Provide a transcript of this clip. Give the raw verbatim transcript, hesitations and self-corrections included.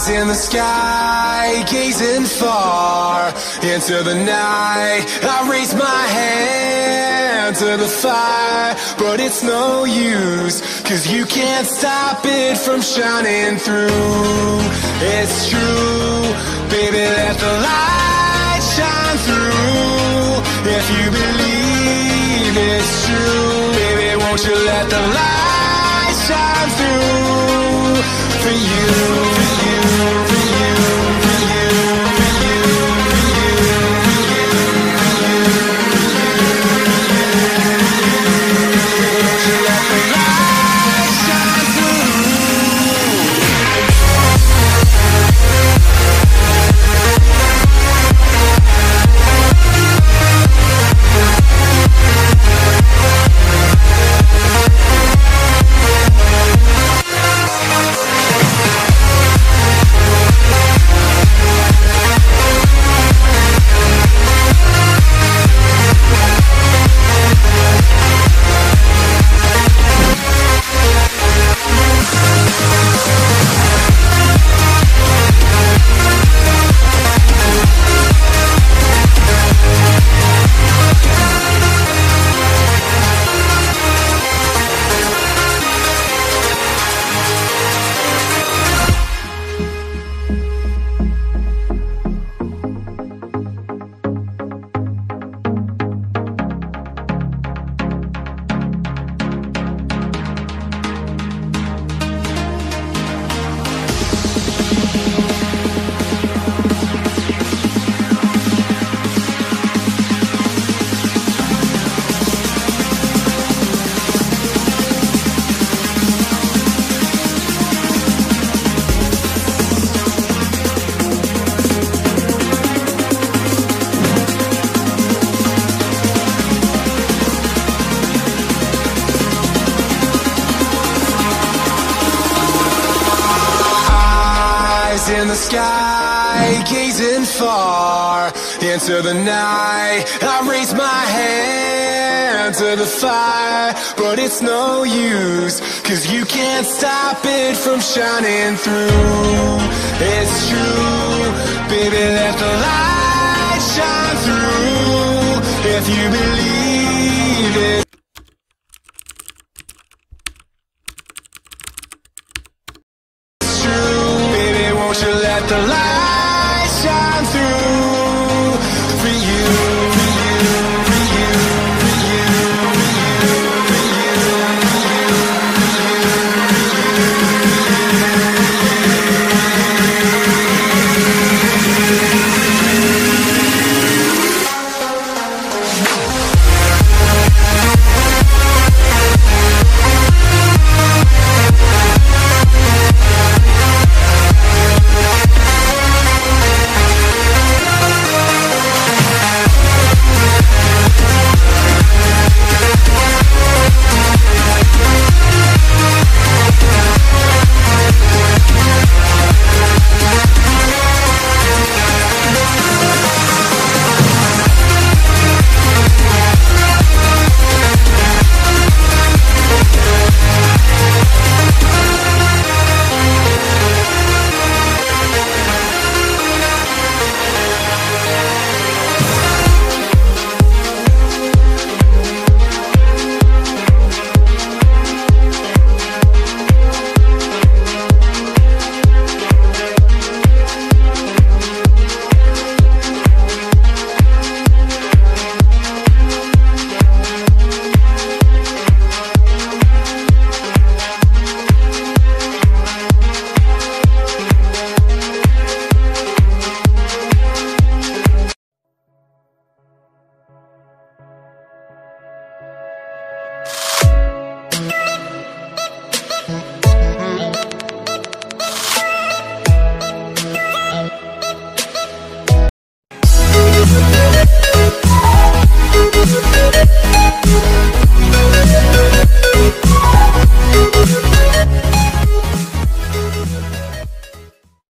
Eyes in the sky, gazing far into the night. I raise my hand to the fire, but it's no use, 'cause you can't stop it from shining through. It's true, baby, let the light shine through. If you believe it's true, baby, won't you let the light shine through for you, for you, for you, for you, for you, for you, for you, for you, won't you let the light shine through? In the sky, gazing far into the night. I raise my hand to the fire, but it's no use, 'cause you can't stop it from shining through. It's true, baby, let the light shine through. If you believe it. Won't you let the light shine through?